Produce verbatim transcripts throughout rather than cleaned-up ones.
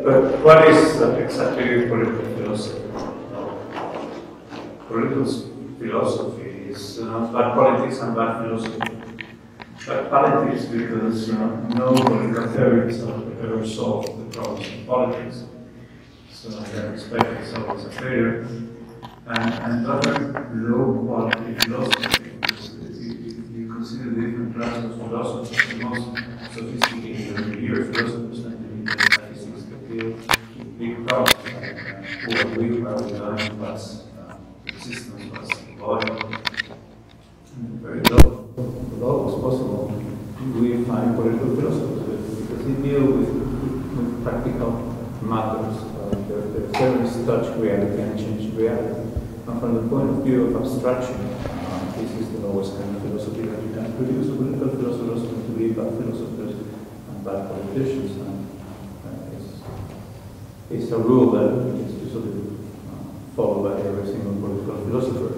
But what is uh, exactly political philosophy? Political philosophy is uh, bad politics and bad philosophy. Bad politics because uh, no political theories have ever solved the problems of politics. So in that respect, it's always a failure. And, and other low quality philosophy, because if you consider the different classes of philosophers, the most sophisticated and clear philosophers tend to be the metaphysics that deal with big problems like uh, who are we, where are we going, what's uh, existence, what's the body. And very low, low as possible, we find political philosophers because they deal with, with practical matters. Uh, their, their theories touch reality and change reality. And from the point of view of abstraction, uh, this is the lowest kind of philosophy that you can produce. Political philosophers tend to be bad philosophers and bad politicians. And uh, it's, it's a rule that is usually uh, followed by every single political philosopher.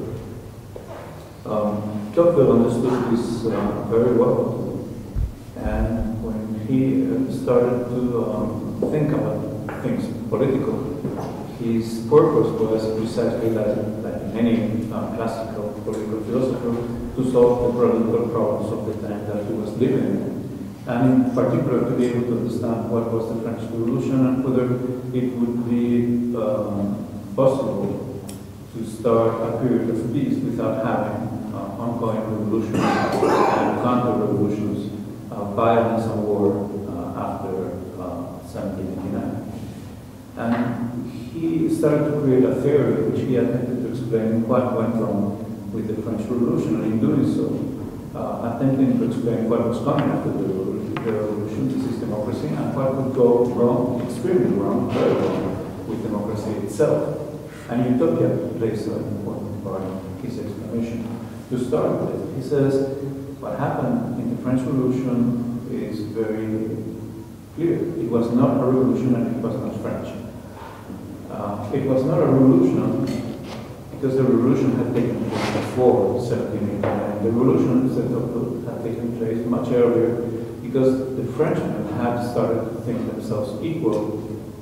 Um, Tocqueville understood this uh, very well. And when he uh, started to um, think about things political, his purpose was precisely like, like in any uh, classical political philosopher, to solve the political problems of the time that he was living in. And in particular, to be able to understand what was the French Revolution and whether it would be um, possible to start a period of peace without having uh, ongoing revolutions and counter-revolutions, uh, violence and war uh, after uh, seventeen eighty-nine. And he started to create a theory which he attempted to explain what went wrong with the French Revolution, and in doing so, uh, attempting to explain what was coming after the revolution, the revolution, this is democracy, and what would go wrong, extremely wrong, very wrong, with democracy itself. And utopia plays an important part in his explanation. To start with, he says, what happened in the French Revolution is very clear. It was not a revolution and it was not French. Uh, it was not a revolution because the revolution had taken place before seventeen eighty-nine. The revolution had taken place much earlier because the Frenchmen had started to think themselves equal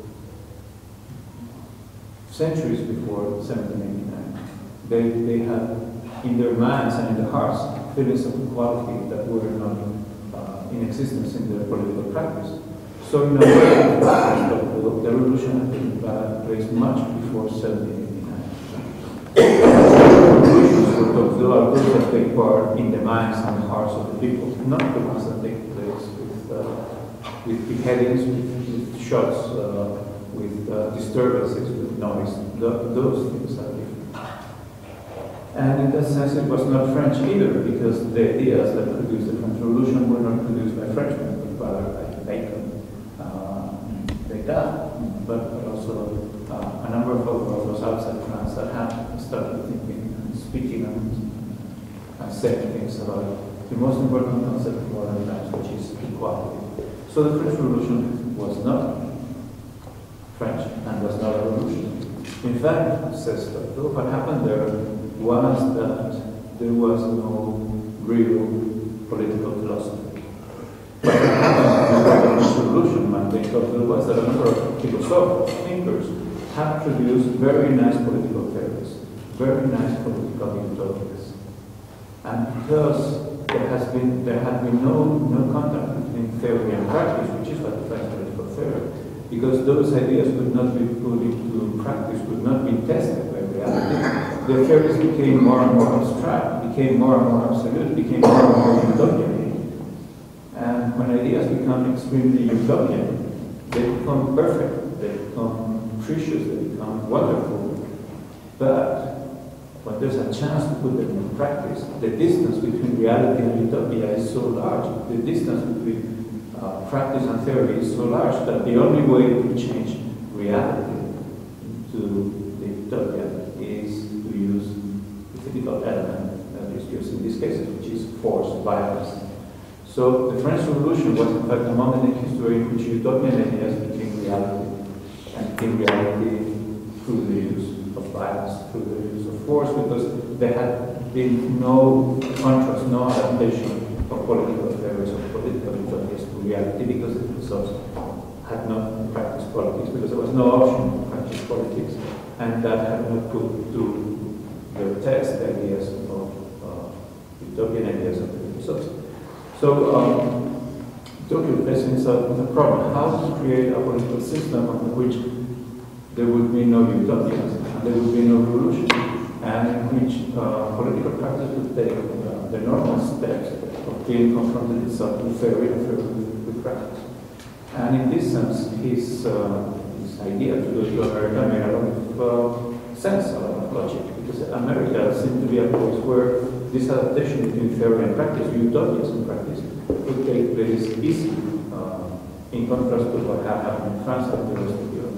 centuries before seventeen eighty-nine. They, they had in their minds and in their hearts feelings of equality that were not uh, in existence in their political practice. So in a way, the revolution had taken place much before seventeen eighty-nine. Revolutions were those that take part in the minds and the hearts of the people, not the ones that take place with, uh, with beheadings, with, with shots, uh, with uh, disturbances, with noise. The, those things are different. And in that sense, it was not French either, because the ideas that produced the French Revolution were not produced by Frenchmen, but rather by Bacon. That, but also uh, a number of authors outside France that have started thinking and speaking and, and saying things about the most important concept of modern times, which is equality. So the French Revolution was not French and was not a revolution. In fact, says Tocqueville, what happened there was that there was no real political philosophy. What happened in the French Revolution, my main Tocqueville, was that a number of philosophers, thinkers, have produced very nice political theories, very nice political utopias. And because there has been there had been no no contact between theory and practice, which is what defines political theory, because those ideas could not be put into practice, could not be tested by reality, the theories became more and more abstract, became more and more absolute, became more and more utopian. And when ideas become extremely utopian, they become perfect, they become precious, they become wonderful. But when there's a chance to put them in practice, the distance between reality and utopia is so large, the distance between uh, practice and theory is so large that the only way to change reality to the utopia is to use the typical element that is used in these cases, which is force, violence. So the French Revolution was in fact a moment in history in which utopian ideas became reality, and became reality through the use of violence, through the use of force, because there had been no contrast, no adaptation of political theories of political utopias to reality, because the philosophers had not practiced politics because there was no option to practice politics, and that had not put to the test the ideas of uh, utopian ideas of the philosophy. So um, Tokyo faces itself with a problem: how to create a political system under which there would be no utopians, and there would be no revolution, and in which uh, political practice would take uh, the normal steps of being confronted itself with theory and theory with, with practice. And in this sense, his, uh, his idea to go to America made a lot of uh, sense, a lot of logic, because America seemed to be a place where this adaptation between theory and practice, utopias and practice, would take place easily, uh, in contrast to what had happened in France and the rest of Europe.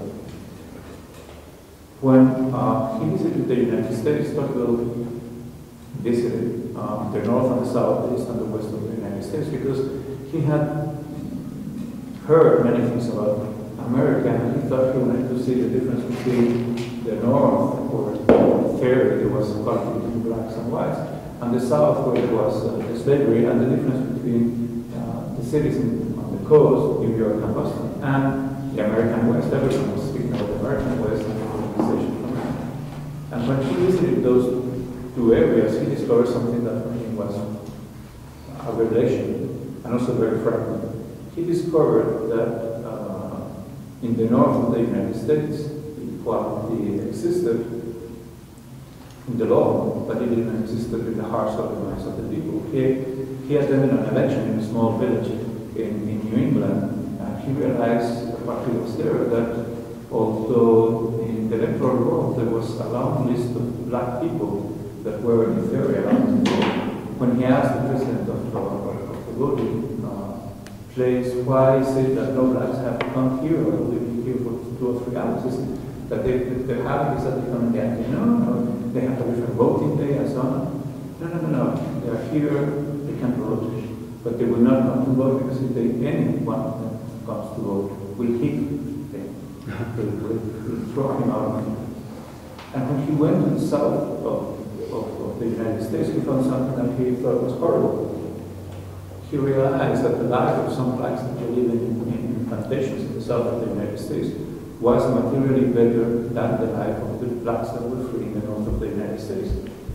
When uh, he visited the United States, Tocqueville visited um, the north and the south, the east and the west of the United States, because he had heard many things about America, and he thought he wanted to see the difference between the north, where theory there was equality between blacks and whites, and the south, where there was uh, slavery, and the difference between uh, the cities in, on the coast, New York and Boston, and the American West. Everyone was speaking about the American West and the colonization of America. And when he visited those two areas, he discovered something that for him was a revelation, and also very frightening. He discovered that uh, in the north of the United States, equality existed in the law, but it didn't exist in the hearts of the minds of the people. He, he attended an election in a small village in, in New England, and he realized while he was there that although in the electoral roll there was a long list of black people that were in theory allowed to vote, when he asked the president of, uh, of the voting uh, place, why is it that no blacks have come here or living here for two or three hours? Is it that they, they're having is that they come again? You know, no, they have a different voting day and so on. No, no, no, no. They are here, they can vote, but they will not come to vote because if they, anyone that comes to vote will kick them, will, will, will throw him out. And when he went to the south of, of, of the United States, he found something that he thought was horrible. He realized that the life of some blacks that were living in, in plantations in the south of the United States was materially better than the life of the blacks that were free in the north of the United States.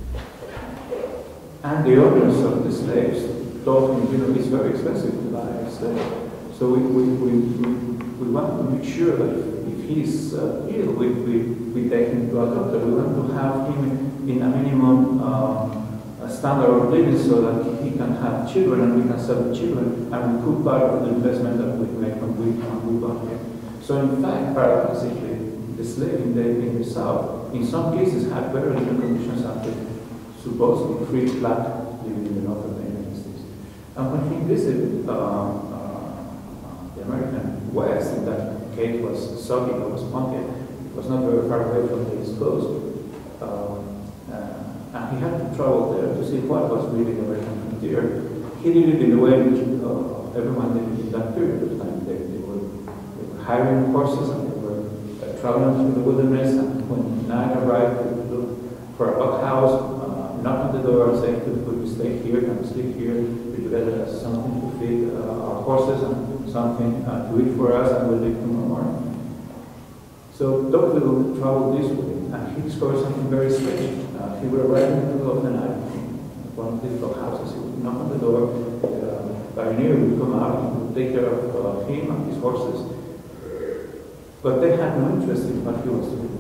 And the owners of the slaves told him, you know, it's very expensive to buy a slave. So we, we, we, we, we want to make sure that if he's uh, ill, we, we, we take him to a doctor. We want to have him in a minimum um, a standard of living so that he can have children and we can sell the children and we could part of the investment that we make when we, when we bought him. So in fact, paradoxically, the slave in the, in the South, in some cases, had very little conditions than the supposedly free black living in the north of the United States. And when he visited uh, uh, the American West, in that case was soggy, it was spongy, it was not very far away from the East Coast, uh, uh, and he had to travel there to see what was really the American frontier. He did it in a way in which uh, everyone did it in that period of time. They, they were hiring horses and they were uh, traveling through the wilderness, and when night arrived, they would look for a bunkhouse, uh, knock on the door and say, could, could we stay here, can we sleep here, we together have something to feed uh, our horses and something uh, to eat for us, and we'll leave tomorrow morning. So Tocqueville traveled this way, and he discovered something very strange. Uh, he would arrive in the middle of the night in one of these houses, he would knock on the door, uh, pioneer would come out, and would take care of uh, him and his horses. But they had no interest in what he was doing.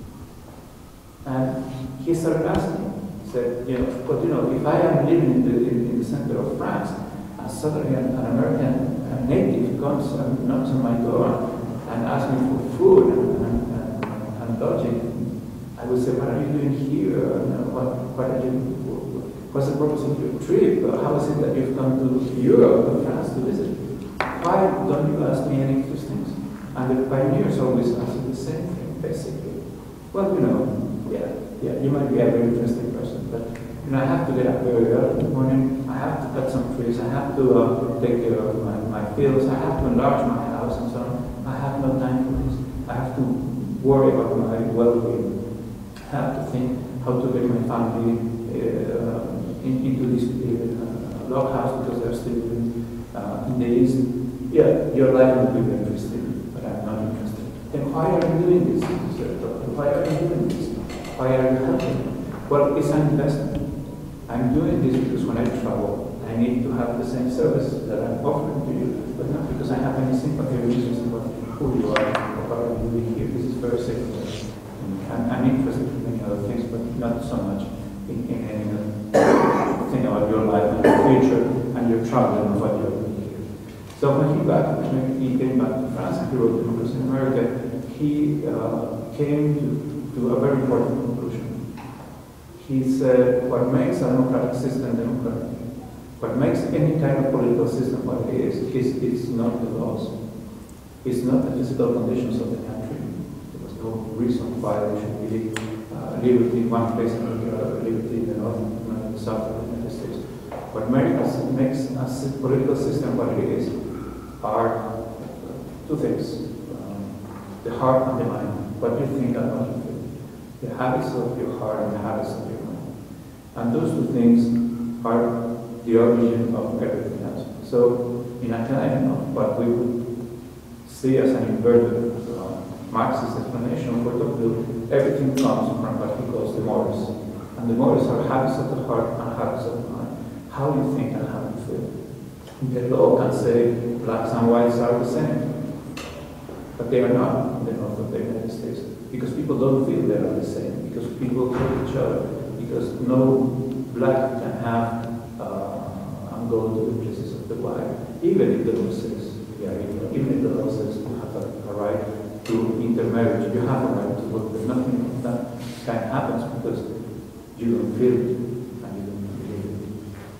And he started asking, he said, you know, but you know, if I am living in the, in, in the center of France, and suddenly an, an American a native comes and knocks on my door and asks me for food and, and, and, and lodging, I would say, what are you doing here? And what, what are you, what's the purpose of your trip? How is it that you've come to Europe and France to visit? Why don't you ask me any of those things? And the pioneers always answer the same thing, basically. Well, you know, yeah, yeah, you might be a very interesting person, but you know, I have to get up very early in the morning, I have to cut some trees, I have to uh, take care of my, my fields, I have to enlarge my house and so on. I have no time for this. I have to worry about my well-being. I have to think how to get my family uh, in, into this uh, log house because they're still living uh, in the East. Yeah, your life will be very interesting. why are you doing this? Why are you doing this? Why are you helping? Well, it's an investment. I'm doing this because when I travel, I need to have the same service that I'm offering to you, but not because I have any sympathy or interest in what, who you are or what are you doing here. This is very secondary. I'm, I'm interested in many other things, but not so much in, in any uh, thing about your life and your future and your travel and what you're doing here. So when he back, when he came back to France and he wrote Democracy in America, he uh, came to, to a very important conclusion. He said, what makes a democratic system democratic, what makes any kind of political system what it is, is it's not the laws. It's not the physical conditions of the country. There was no reason why there should be uh, liberty in one place and uh, liberty in the north and the south of the United States. What makes a political system what it is are two things. Um, the heart and the mind. What you think and what you feel. The habits of your heart and the habits of your mind. And those two things are the origin of everything else. So, in a kind of what we would see as an inverted uh, Marxist explanation for Tocqueville, everything comes from what he calls the mores. And the mores are habits of the heart and habits of the mind. How you think and how you feel. The law can say blacks and whites are the same, but they are not in the north of the United States. Because people don't feel they are the same, because people hurt each other, because no black can have uh, and go to the places of the white, even if the law says, yeah, even if the law says you have a, a right to intermarriage, you have a right to vote, but nothing of that kind happens because you don't feel it and you don't believe it.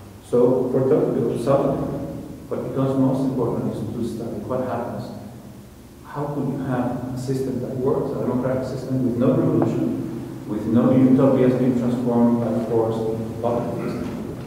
So for Tocqueville, suddenly, what becomes most important is to study what happens. How could you have a system that works, a democratic system with no revolution, with no utopias being transformed by force into politics,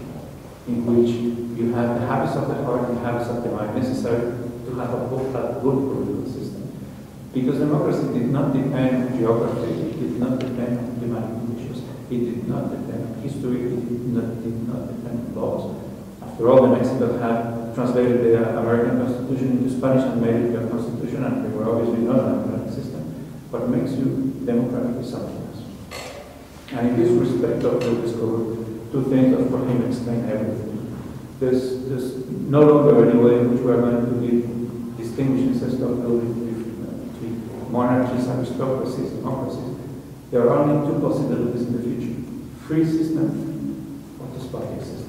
in which you have the habits of the heart and the habits of the mind necessary to have a good, a good political system. Because democracy did not depend on geography, it did not depend on climatic conditions, it did not depend on history, it did not, did not depend on laws. After all, the Mexicans had translated the American Constitution into Spanish and made it their constitution, and they were obviously not a democratic system. What makes you democratic is something else. And in this respect, Tocqueville discovered two things that for him explain everything. There's, there's no longer any way in which we are going to be distinguishing, says Tocqueville, between monarchies, aristocracies, democracies. There are only two possibilities in the future: free system or despotic systems.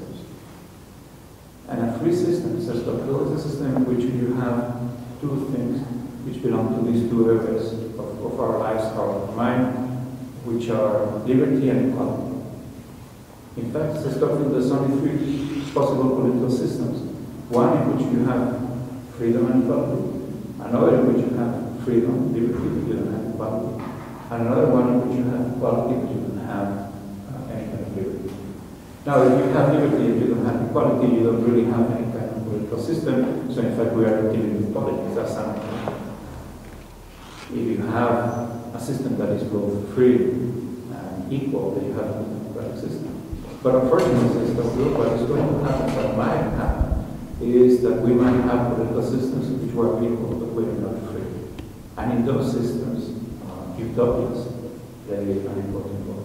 And a free system, says Tocqueville, is a system in which you have two things which belong to these two areas of, of our lives, our mind, which are liberty and equality. In fact, says Tocqueville, there's only three possible political systems. One in which you have freedom and equality, another in which you have freedom, liberty, but you don't have equality, and another one in which you have equality, but you don't have uh, any kind of liberty. Now, if you have liberty and you don't have equality, you don't really have any kind of political system. So, in fact, we are dealing with politics. That's something. If you have a system that is both free and equal, then you have a democratic system. But unfortunately, what is going to happen, what might happen, is that we might have political systems which were equal, but we are not free. And in those systems, uh, utopias play an important role.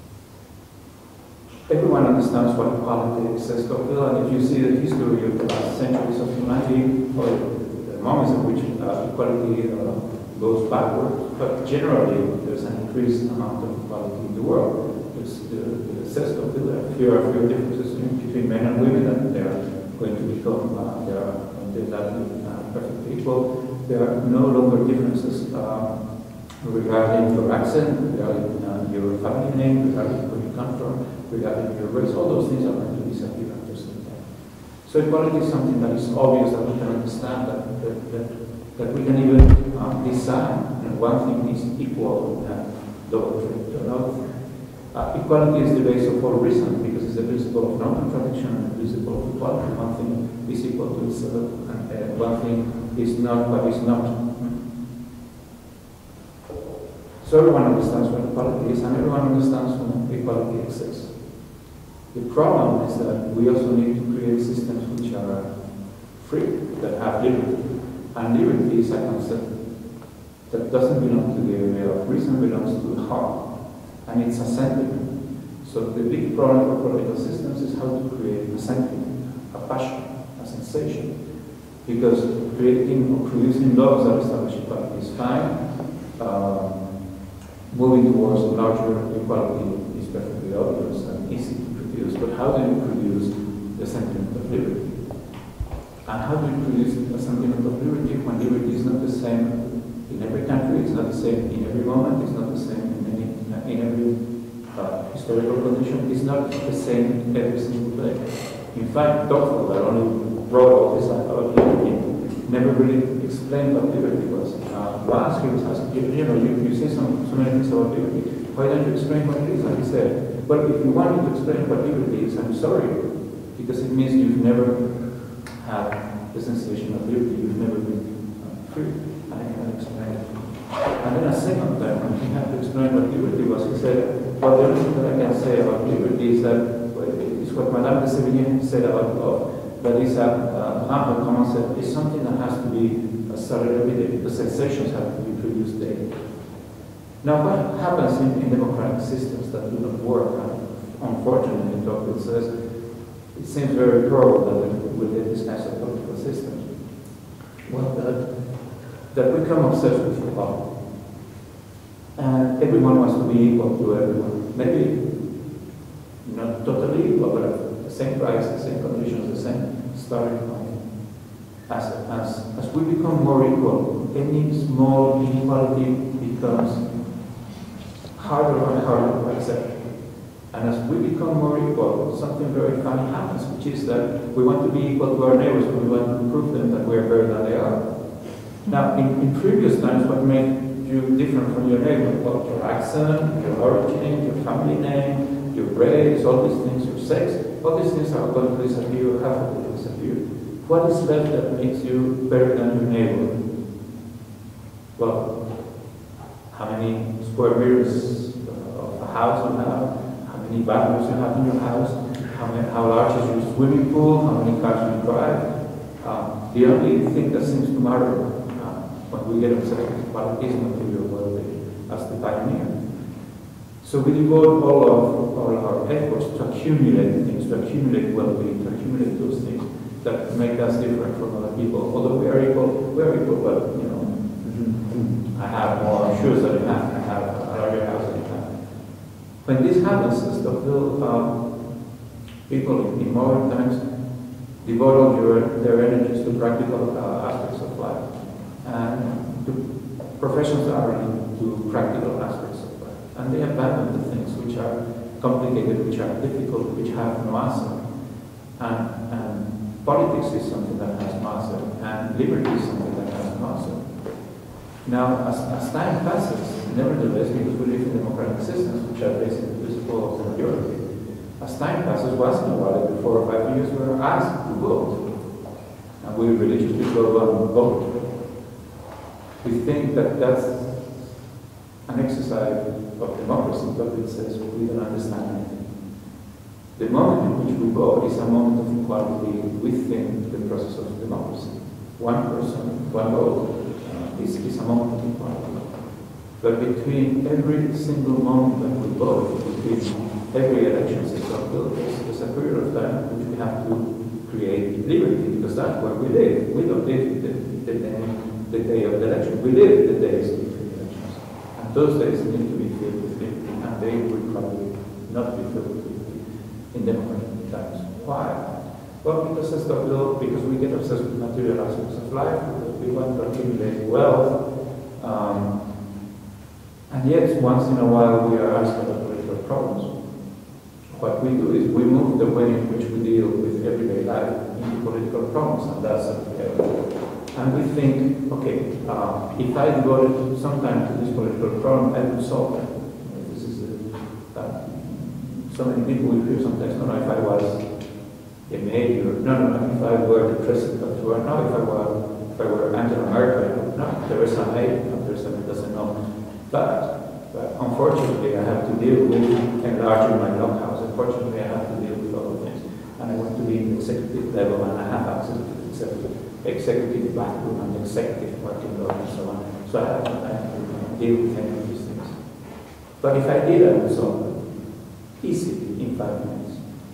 Everyone understands what politics says Tocqueville, and if you see the history of the last centuries of humanity, or the moments in which uh, equality uh, goes backward, but generally there's an increased amount of equality in the world. There's the, the says Tocqueville, there are fewer and fewer differences between men and women, and they are going to become, uh, they are going to uh, perfectly equal. There are no longer differences uh, regarding your accent, regarding uh, your family name, regarding where you come from, regarding your race. All those things are going to disappear after some time. So equality is something that is obvious, that we can understand, that, that, that, that we can even uh, design. And one thing is equal and double trade to another thing. Uh, equality is the base of all reason, because it's the principle of non-contradiction and the principle of equality. One thing is equal to itself, and uh, one thing is not what is not. So everyone understands what equality is, and everyone understands when equality exists. The problem is that we also need to create systems which are free, that have liberty. And liberty is a concept that doesn't belong to the area of reason, belongs to the heart, and it's a sentiment. So the big problem for political systems is how to create a sentiment, a passion, a sensation, because creating or producing laws that establish equality is fine. Um, moving towards larger equality is perfectly obvious and easy to produce, but how do you produce the sentiment of liberty? And how do you produce a sentiment of liberty when liberty is not the same in every country, it's not the same in every moment, it's not the same in, any, in every uh, historical condition, it's not the same every single day. In fact, Tocqueville, that only wrote all this about liberty, never really explained what liberty was. Uh, once he was asked, you, you know, you, you say some, so many things about liberty, why don't you explain what it is? And he said, well, if you want me to explain what liberty is, I'm sorry, because it means you've never had the sensation of liberty, you've never been uh, free. And I can explain it. And then a second time, when he had to explain what liberty was, he said, well, the only thing that I can say about liberty is that, well, it's what Madame de Sévigné said about love, that is a uh, ample concept, is something that has to be started every day. The sensations have to be produced daily. Now, what happens in, in democratic systems that do not work? And unfortunately, Tocqueville says it seems very probable that we will get these kinds of political systems. Well, that, that we become obsessed with equality. And everyone wants to be equal to everyone. Maybe not totally equal, but at the same price, the same conditions, the same starting point. As, as, as we become more equal, any small inequality becomes harder and harder to accept. And as we become more equal, something very funny happens, which is that we want to be equal to our neighbors, but we want to prove them that we are better than they are. Now, in, in previous times, what made you different from your neighbor? Well, your accent, your origin, your family name, your race, all these things, your sex, all these things are going to disappear or have to disappear. What is left that makes you better than your neighbor? Well, how many square meters of a house you have, how many bathrooms you have in your house, how, many, how large is your swimming pool, how many cars you drive. Um, the only thing that seems to matter uh, when we get obsessed with equality is material well-being, as the pioneer. So we devote all of all our efforts to accumulate things, to accumulate well-being, to accumulate those things that make us different from other people. Although we are equal, we are equal, but you know, mm-hmm. I have more shoes than you have, I have a larger house than you have. When this happens, as Tocqueville, um, people in, in modern times devote all their, their energies to practical uh, aspects of life, and to professions that are into practical aspects of life. And they abandon the things which are complicated, which are difficult, which have no answer. And, and politics is something that has no answer, and liberty is something that has no answer. Now, as, as time passes, nevertheless, because we live in democratic systems which are based on the principle of the majority, as time passes, once in a while, every four or five years, we're asked to vote. And we religiously go and vote. We think that that's an exercise of democracy, but it says we don't understand anything. The moment in which we vote is a moment of equality within the process of democracy. One person, one vote uh, is, is a moment of equality. But between every single moment that we vote, between every election system, there's a period of time in which we have to create liberty, because that's where we live. We don't live the, the, day, the day of the election. We live the days between elections. And those days need to be filled with liberty, and they will probably not be filled with liberty in democratic times. Why? Well, because as Tocqueville, because we get obsessed with material aspects of life, because we want to accumulate wealth, um, and yet once in a while we are asked about political problems. What we do is we move the way in which we deal with everyday life into political problems, and that's okay. And we think, okay, uh, if I devoted some time to this political problem, I would solve it. This is a, uh, so many people will hear sometimes, no, no, if I was a mayor, no, no, no, if I were the president of the world, no, if I were, if I were Angela Merkel, no, Theresa May, no, Theresa May doesn't know. But, but unfortunately, I have to deal with enlarging my loghouse. Unfortunately, I have to deal with other things. And I want to be in the executive level, and I have access to the executive, executive bathroom and executive parking lot and so on. So I have, I have deal with any of these things. But if I did, I would solve it easily in five minutes.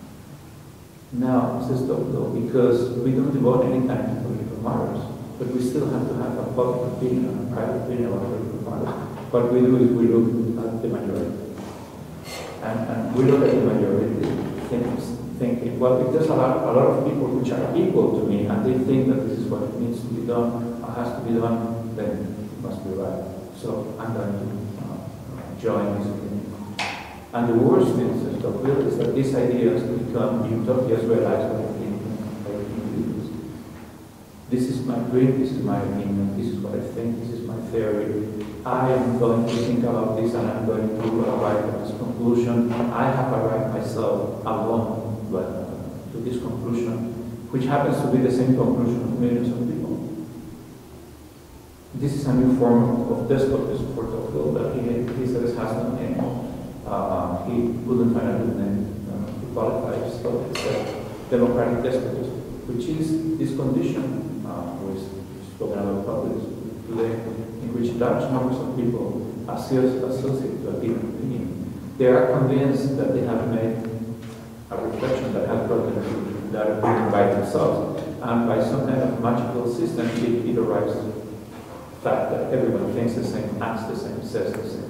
Now, it's a stop though, because we don't devote any time to political matters, but we still have to have a public opinion, a private opinion about political matters. What we do is we look at the majority. And, and we look at the majority things, thinking, well, if there's a lot, a lot of people which are equal to me and they think that this is what needs to be done or has to be done, then it must be right. So I'm going to uh, join this opinion. And the worst thing is that these ideas become utopias realized by individuals. This is my dream, this is my opinion, this is what I think, this is my theory. I am going to think about this and I'm going to arrive at this conclusion. I have arrived myself alone but, uh, to this conclusion, which happens to be the same conclusion of millions of people. This is a new form of despotism for Tocqueville that he, he says has no name. Uh, he couldn't find a good name uh, to qualify it, so it's a democratic despotism, which is this condition, uh, we've spoken about populism today, in which large numbers of people associate to a given opinion. They are convinced that they have made a reflection that has brought them to that opinion by themselves, and by some kind of magical system, it, it arrives to the fact that everyone thinks the same, acts the same, says the same thing.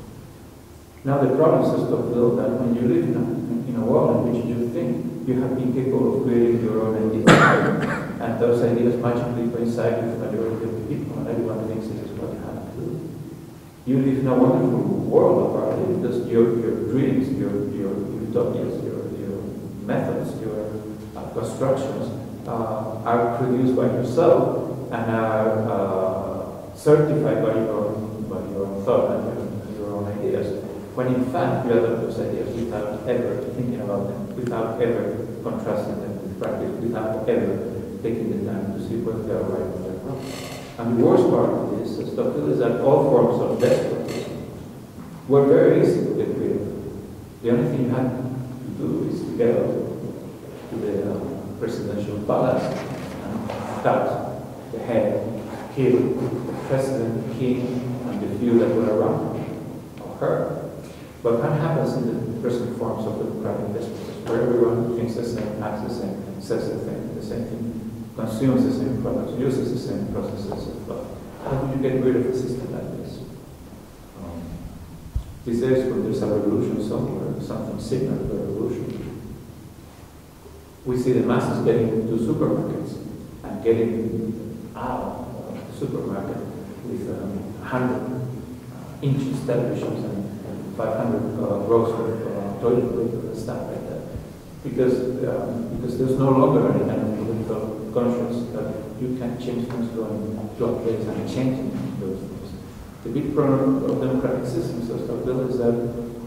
Now the problem is, Tocqueville, that when you live in a, in a world in which you think you have been capable of creating your own ideas, and those ideas magically coincide with the majority of the people, and everyone thinks this is what you have to do. You live in a wonderful world of art, because your, your dreams, your, your utopias, your, your methods, your uh, constructions uh, are produced by yourself and are uh, certified by your, by your own thought and your, your own ideas. When in fact you adopt those ideas without ever thinking about them, without ever contrasting them with practice, without ever taking the time to see whether they are right or they're wrong. And the worst part of this, as Tocqueville, is that all forms of despotism were very easy to get rid of. The only thing you had to do is to get up to the uh, presidential palace and cut the head, kill the president, the king, and the few that were around or her. But what happens in the present forms of democratic despotism, where everyone thinks the same, acts the same, says the same, the same thing, consumes the same products, uses the same processes of thought? How do you get rid of a system like this? Um, these days, when there's a revolution somewhere, something similar to a revolution, we see the masses getting into supermarkets and getting out of the supermarket with um, one hundred uh, inches televisions and five hundred uh, rows of uh, toilet paper and stuff like that. Because, um, because there's no longer any kind of political conscience that you can change things going to a place and changing those things. The big problem of democratic systems, as Tocqueville, is that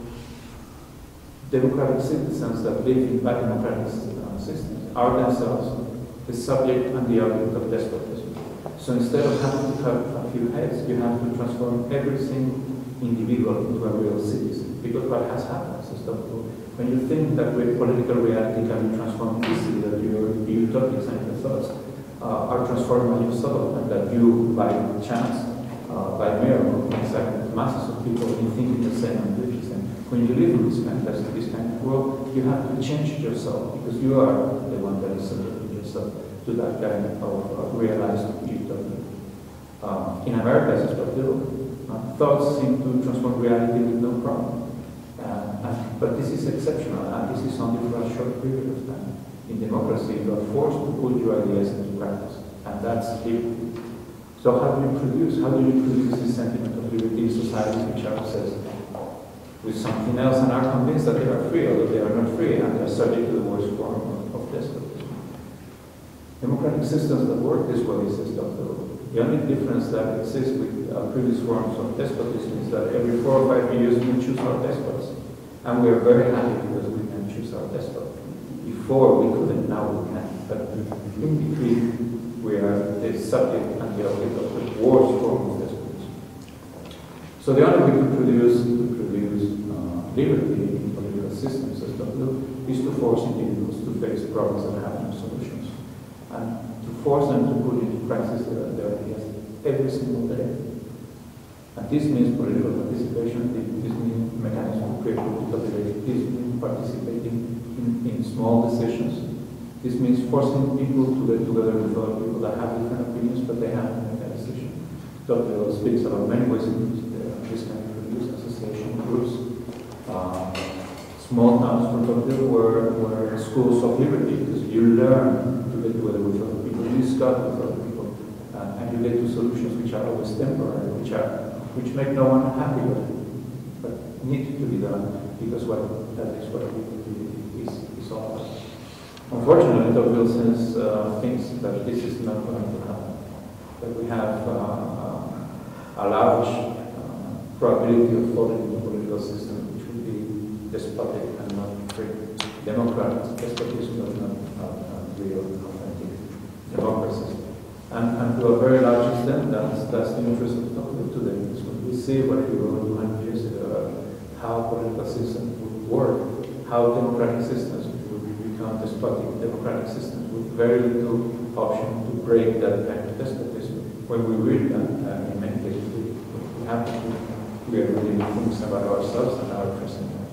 democratic citizens that live in bad democratic uh, systems are themselves the subject and the object of despotism. So instead of having to have a few heads, you have to transform every single individual into a real citizen. Because what has happened is that when you think that political reality can be transformed easily, that your utopias and your thoughts uh, are transformed by yourself, and that you, by chance, uh, by miracle, exactly masses of people in thinking the same and doing the same. When you live in this fantastic, this kind of world, you have to change yourself, because you are the one that is subjecting yourself to that kind of uh, realized utopia. Uh, in America, as Tocqueville, Uh, thoughts seem to transform reality with no problem. Uh, and, but this is exceptional, and this is only for a short period of time. In democracy, you are forced to put your ideas into practice, and that's liberty. So how do you produce? How do you produce this sentiment of liberty in societies which are obsessed with something else and are convinced that they are free, although they are not free, and they are subject to the worst form of, of despotism? Democratic systems that work this way, says Tocqueville. The only difference that exists with uh, previous forms of despotism is that every four or five years we choose our despots. And we are very happy because we can choose our despot. Before we couldn't, now we can. But in between, we are the subject and the object of the worst form of despotism. So the only way to produce, to produce uh, liberty in political systems, as Tocqueville, is to force individuals to face problems that have no solutions. And to force them to put into practice their, their ideas every single day. And this means political participation, this means mechanism to create political debate, this means participating in, in small decisions. This means forcing people to get together with other people that have different opinions, but they have to make a decision. Tocqueville speaks about many ways in which this can be produced, association groups. Uh, small towns for Tocqueville were, were schools of liberty, because you learn to get together with other people, you discuss with other people, uh, and you get to solutions which are always temporary, which are which make no one happy, but, but need to be done, because what that is what it is, is all about. Unfortunately, Tocqueville says uh, things that this is not going to happen, that we have uh, uh, a large uh, probability of falling into a political system which would be despotic and not free. Democratic despotism, but not, not, not real, authentic democracies. And, and to a very large extent, that's, that's the interest of Tocqueville today. Because when we see what he wrote two hundred years ago, how political systems would work, how democratic systems would become despotic democratic systems with very little option to break that kind of despotism. When we read that, uh, in many cases, we, we have to we are reading things about ourselves and our present.